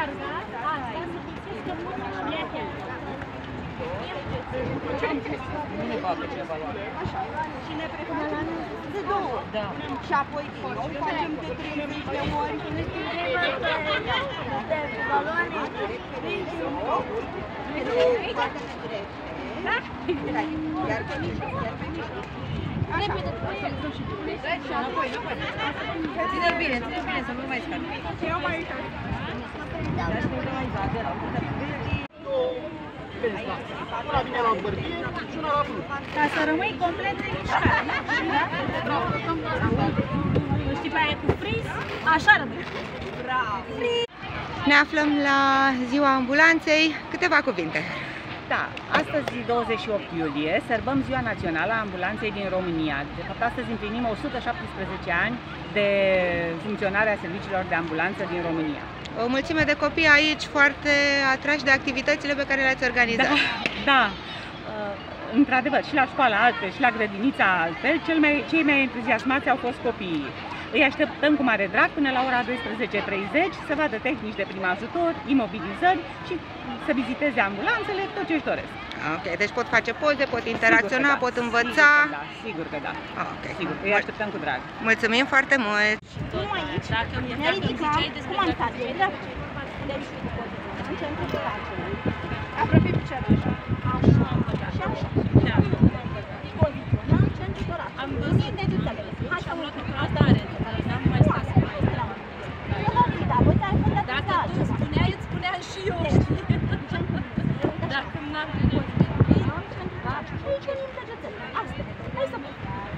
Nu facă ce valoare. Și ne prefacem de 2. Da. Și apoi din nou facem de 30 de ori. Valoare 31. Spatele drept. Iar pe mijloc, iar pe mijloc. Așa. Ține-l bine, să nu mai scape. Eu mai uite. Una vine la bărbie și una la brut. Ca să rămâi complet nemișcat, da? Nu știi pe aia cu friz? Așa rămâi. Bravo! Ne aflăm la ziua ambulanței. Câteva cuvinte. Da, astăzi, 28 iulie, sărbăm Ziua Națională a Ambulanței din România. De fapt, astăzi împlinim 117 ani de funcționare a serviciilor de ambulanță din România. O mulțime de copii aici foarte atrași de activitățile pe care le-ați organizat. Da, într-adevăr, și la școala altfel, și la grădinița altfel, cei mai entuziasmați au fost copiii. Îi așteptăm cu mare drag până la ora 12:30 să vadă tehnici de prim ajutor, imobilizări și să viziteze ambulanțele, tot ce își doresc. Ok, deci pot face poze, pot interacționa, pot învăța. Sigur că da. Okay. Sigur, îi așteptăm cu drag. Mulțumim foarte mult! Nu aici, ne ridicăm, cum am stat, e drept. Deci, în centru de facere, aproape piciorul așa. Așa, și așa. Poziționăm centru de oraș. Am văzut degetele. Hai să luăm asta are, n-am mai stat. E ok, da, voi te-ai făcut dacă tu spuneai, îți spuneam și eu, știi? Dacă n-am și aici venim degetele. Asta. Hai să văd.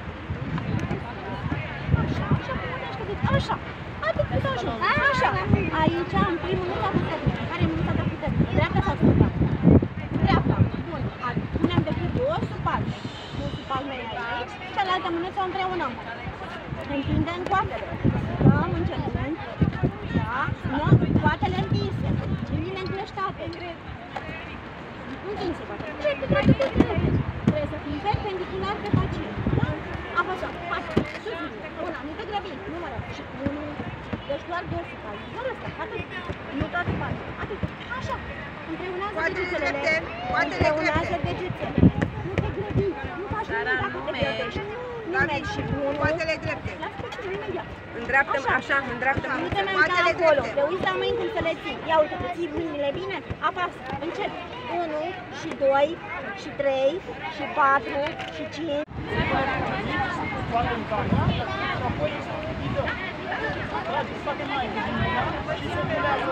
Așa, așa, cum unește de... Așa. Atât cât așa. Așa. Aici, în primul rând, a putere. Care e mânuța de putere? Dreapta sau stânga? Dreapta. Bun. Punem de cât 2 sub palme. Nu sub palme aici. Cealaltă mână să o împreunăm. Întindem coatele. Dăm în genunchi. Da. Nu? Coatele întinse. Mâinile încleștate. Întinse coatele. Trebuie să fim perpendicular pe pacient. Da? Apăsăm. Hai. Sus. Una. Nu te grăbi. Numără. Și 1. Deci doar 2 sub palme. Doar ăsta. Atât. Nu toate palme. Atât. Așa. Împreunează degetele. Împreunează degetele. Nu te grăbi. Nu faci nimic dacă te grăbești. Nimeni și unul. Coatele drepte. Lasă pe cine imediat. Îndreaptă, așa, îndreaptă Nu te mai uita acolo. Te uiți la mâini cum să le ții. Ia uite, te ții mâinile bine. Apasă. Încet. 1 și 2 și 3 și 4 și 5. Scoate în camera și apoi trage spate mai și se pelează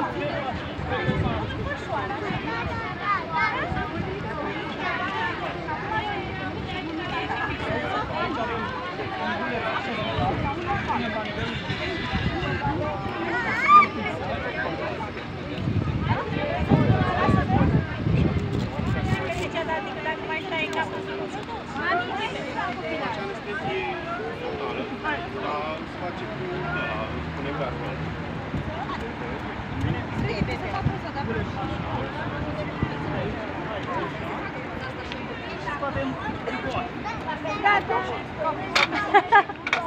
face cu ăla, punem gardul.